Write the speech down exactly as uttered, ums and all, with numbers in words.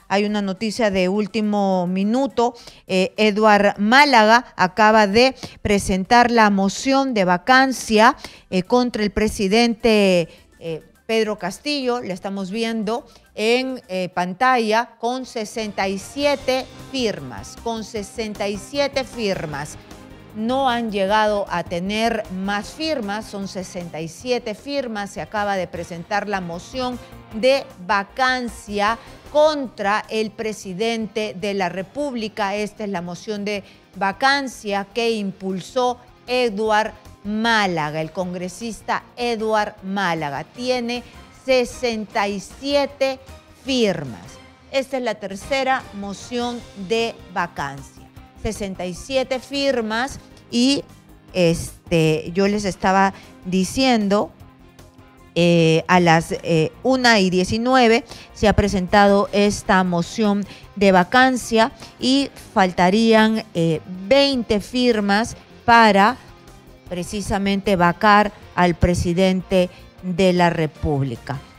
hay una noticia de último minuto. Eh, Eduard Málaga acaba de presentar la moción de vacancia eh, contra el presidente eh, Pedro Castillo. La estamos viendo en eh, pantalla con sesenta y siete firmas, con sesenta y siete firmas. No han llegado a tener más firmas, son sesenta y siete firmas. Se acaba de presentar la moción de vacancia contra el presidente de la República. Esta es la moción de vacancia que impulsó Eduard Málaga, el congresista Eduard Málaga. Tiene sesenta y siete firmas. Esta es la tercera moción de vacancia. sesenta y siete firmas y este, yo les estaba diciendo eh, a las eh, una y diecinueve se ha presentado esta moción de vacancia y faltarían eh, veinte firmas para precisamente vacar al presidente de la República.